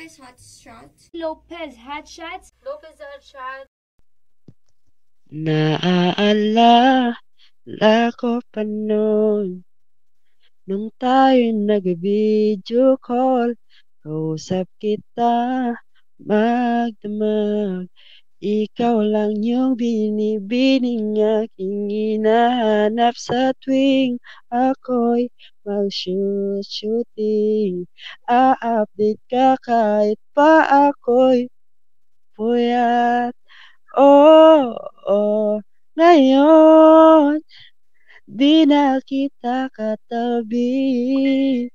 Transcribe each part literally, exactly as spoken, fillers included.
Lopez Hotshot. Lopez Hotshots. Lopez Hotshot. Naaalala ko pa noon nung tayo nag-video call, kausap kita magdamag. Ikaw lang yung binibining aking hinahanap sa tuwing ako'y mag-shoot-shooting. A-update ka kahit pa ako'y puyat. Oh, oh, ngayon di na kita katabi,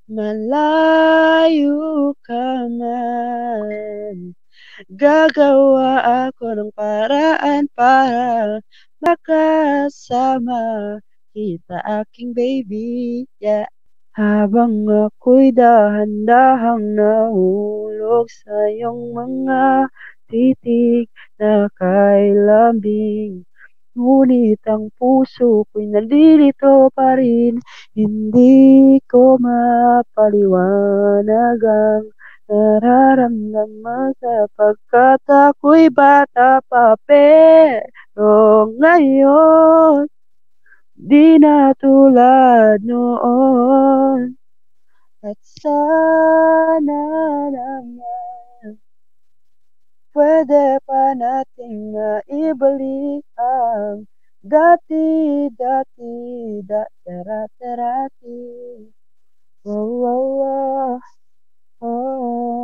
malayo ka man. Gagawa ako ng paraan para makasama kita, aking baby, yeah. Habang ako'y dahan-dahang nahulog sa iyong mga titig na kay lambing, ngunit ang puso ko'y nalilito pa rin. Hindi ko mapaliwanag ang nararamdaman sapagkat ako'y bata pa, pero ngayon di na tulad noon. At sana naman pwede pa nating maibalik ang dati-dati, dati-dati. Oh, oh, oh, oh.